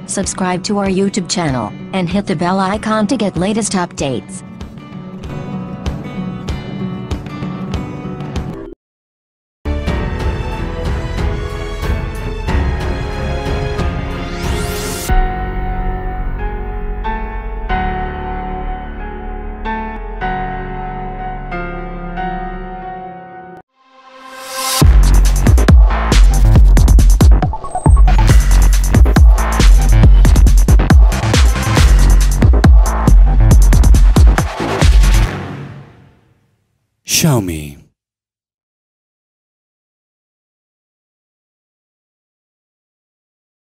subscribe to our YouTube channel, and hit the bell icon to get latest updates. Show me.